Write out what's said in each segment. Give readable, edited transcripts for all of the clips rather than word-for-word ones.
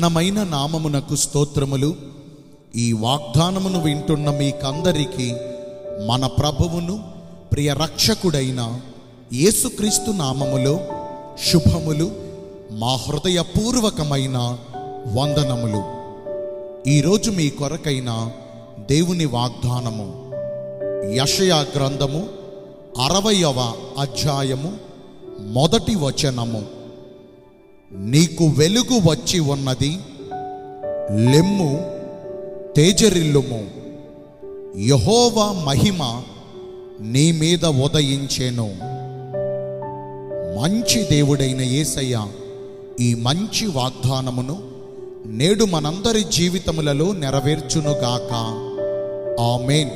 ఘనమైన నామమునకు స్తోత్రములు. ఈ వాగ్దానమును వింటున్న మీకందరికీ మన ప్రభువును ప్రియ రక్షకుడైన యేసుక్రీస్తు నామములో శుభములు, మా హృదయపూర్వకమైన వందనములు. ఈరోజు మీ కొరకైన దేవుని వాగ్దానము యెషయా గ్రంథము 60వ అధ్యాయము 1వ వచనము. నీకు వెలుగు వచ్చి ఉన్నది, లెమ్ము, తేజరిల్లుము, యెహోవా మహిమ నీ మీద ఉదయించెను. మంచి దేవుడైన యేసయ్య ఈ మంచి వాగ్దానమును నేడు మనందరి జీవితములలో నెరవేర్చునుగాక. ఆమేన్.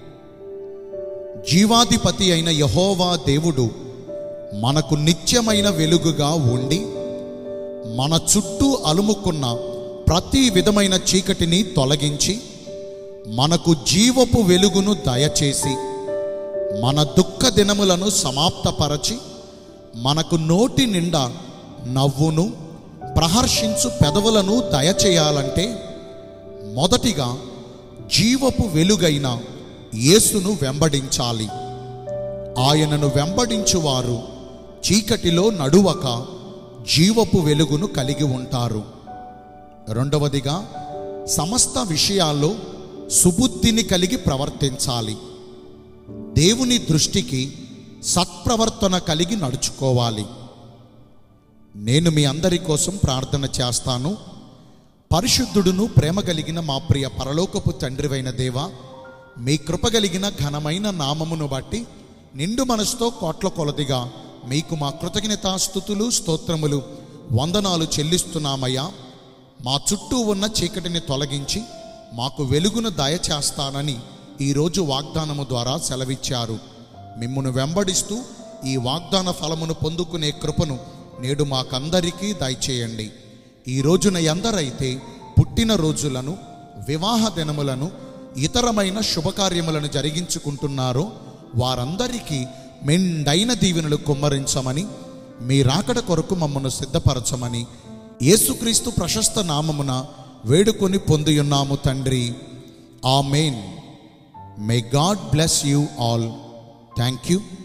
జీవాధిపతి అయిన యెహోవా దేవుడు మనకు నిత్యమైన వెలుగుగా ఉండి మన చుట్టూ అలుముకున్న ప్రతి విధమైన చీకటిని తొలగించి మనకు జీవపు వెలుగును దయచేసి మన దుఃఖ దినములను సమాప్తపరచి మనకు నోటి నిండా నవ్వును, ప్రహర్షించు పెదవులను దయచేయాలంటే మొదటిగా జీవపు వెలుగైన యేసును వెంబడించాలి. ఆయనను వెంబడించువారు చీకటిలో నడువక జీవపు వెలుగును కలిగి ఉంటారు. రెండవదిగా సమస్త విషయాల్లో సుబుద్ధిని కలిగి ప్రవర్తించాలి. దేవుని దృష్టికి సత్ప్రవర్తన కలిగి నడుచుకోవాలి. నేను మీ అందరి కోసం ప్రార్థన చేస్తాను. పరిశుద్ధుడును ప్రేమ కలిగిన మా ప్రియ పరలోకపు తండ్రివైన దేవా, మీ కృప కలిగిన ఘనమైన నామమును బట్టి నిండు మనసుతో కోట్ల కొలదిగా మీకు మా కృతజ్ఞతాస్తుతులు, స్తోత్రములు, వందనాలు చెల్లిస్తున్నామయ్యా. మా చుట్టూ ఉన్న చీకటిని తొలగించి మాకు వెలుగును దయచేస్తానని ఈరోజు వాగ్దానము ద్వారా సెలవిచ్చారు. మిమ్మును వెంబడిస్తూ ఈ వాగ్దాన ఫలమును పొందుకునే కృపను నేడు మాకందరికీ దయచేయండి. ఈ రోజున ఎందరైతే పుట్టిన రోజులను, వివాహ దినములను, ఇతరమైన శుభకార్యములను జరిగించుకుంటున్నారో వారందరికీ మెండైన దీవెనలు కుమ్మరించమని, మీ రాకడ కొరకు మమ్మను సిద్ధపరచమని యేసుక్రీస్తు ప్రశస్త నామమున వేడుకొని పొందియున్నాము తండ్రి. Amen. May God bless you all. Thank you.